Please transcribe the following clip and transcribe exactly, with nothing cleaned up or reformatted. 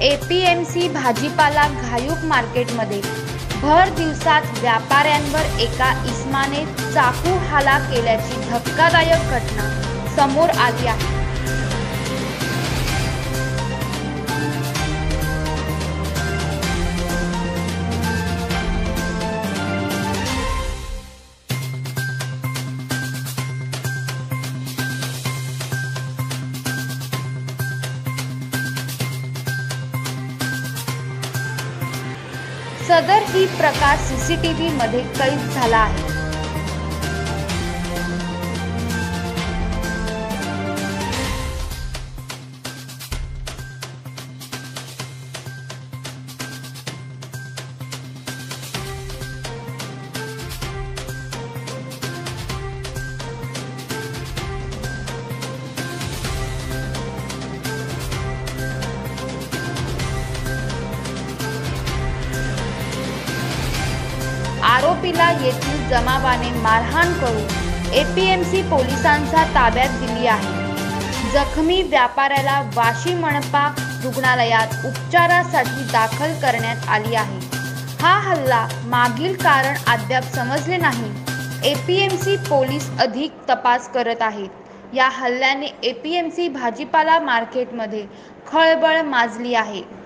APMC भाजीपाला घायूक मार्केटमध्ये भर दिवसात व्यापाऱ्यांवर एका इसमाने चाकू हल्ला केल्याची धक्कादायक घटना समोर आली आहे। सदर ही प्रकार सीसीटीव्ही मध्ये कैद झाला आहे। आरोपीला येथील जमावाने मारहाण करून एपीएमसी पोलिसांच्या ताब्यात दिली आहे। जखमी व्यापाऱ्याला वाशी मनपा रुग्णालयात उपचारासाठी दाखल करण्यात आली आहे। हा हल्ला मागील कारण अद्याप समजले नाही। एपीएमसी पोलीस अधिक तपास करत आहेत। या हल्ल्याने एपीएमसी भाजीपाला मार्केटमध्ये खळबळ माजली आहे।